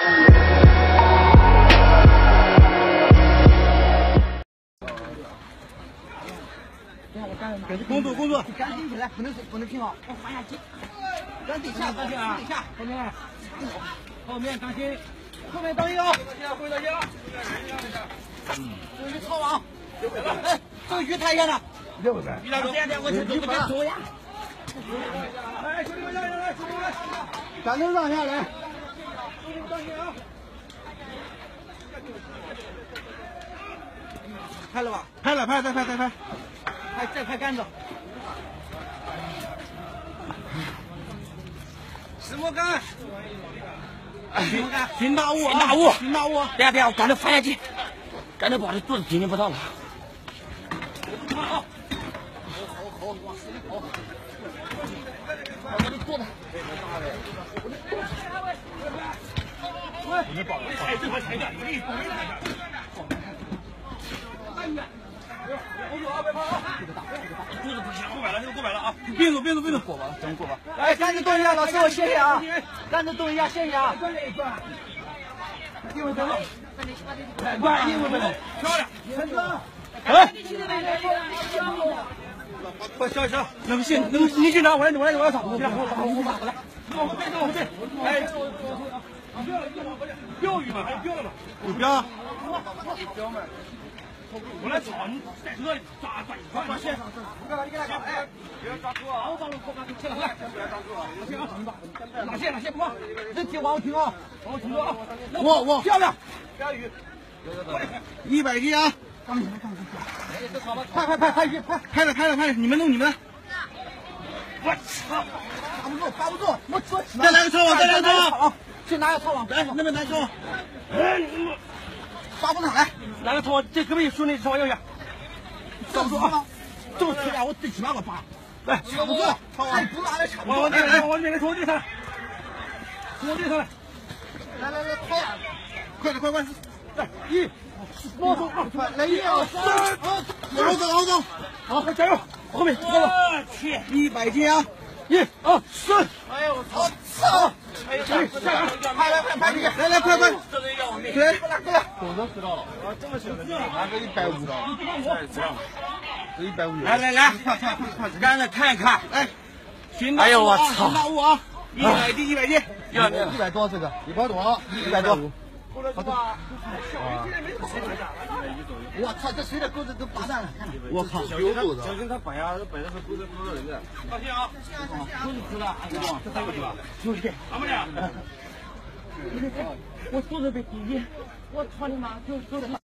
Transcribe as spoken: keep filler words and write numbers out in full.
工作工作， 赶紧起来，不能不能停啊！我放下去，赶紧下，赶紧啊！下，后面，后面当心，后面当心啊！后面当心啊！嗯，这是抄网，哎，这个鱼太远了， 六百， 鱼来多，我去走不了，走呀！ 来，兄弟们，来来，兄弟们， 咱都让下来， 兄弟们当心啊！ 拍了吧？ 拍了，拍，再拍，再拍。 还再拍杆子，什么杆？什么杆？ 新大雾， 新大雾， 新大雾！ 等下等下，我赶紧翻下去，赶紧把这肚子紧紧不到了。好，好，好，往死里跑！我的肚子，我的肚子。喂，你保，踩这块踩点，你保一下。哎呀！别跑啊！别跑啊！这个大，这个大，肚子不行，过百了，这个过百了啊！ 并走，并走，并走， 过吧，真过吧！哎，赶紧动一下，老师，我谢谢啊！赶紧动一下，谢谢啊！一会儿再弄， 快快，一会儿再弄，漂亮！ 陈哥， 哎，快消一消，那个信，那个你去拿，我来，我来，我来找，我来，我我我把过来，往后背，往后背，哎，钓鱼嘛，还有钓了嘛？有钓，钓嘛。我来找你，在这里抓抓抓抓线，你干嘛？你给他搞，哎，不要抓住啊！我帮你扣上去，起来，来，不要抓住啊！行啊，拿线，拿线不放，人停往后停啊，往后停住啊！我我漂亮，钓鱼，一百斤啊！刚你们刚你拍拍拍拍鱼，拍拍了拍了拍了，你们弄你们的。我操，抓不住抓不住，我捉起来。再来个抄网，再来个抄网，去拿个抄网，来那边拿抄网。哎，抓不上来。拿个抄网，这隔壁兄弟抄网要下。抓不住啊！这么粗呀，我最起码我扒。来，抓不住，抄网，不拿来抢。我我这来，我这来，从我这上来，从我这上来。来来来，抄！快点快快！来一。我走，来一二三，好，往走，往走，好，快加油！后面，我去，一百斤啊！一二三，哎呦我操！操！哎呦，下来，拍来拍拍你，来来快快，这人要我命！来，过来过来，狗都知道了，啊，这么小的，拿个一百五的，这一百五，来来来，快快快，让人看一看，哎，新大雾啊，新大雾啊，一百斤，一百斤，要一百多这个，一百多，一百多。好的，我操，这谁的钩子都拔断了！我靠，小心他，小心他摆呀，摆的是钩子勾到人的。放心啊，钩子出了，这三个去吧，出去，怎么的？我肚子被顶进，我操你妈，就就他妈。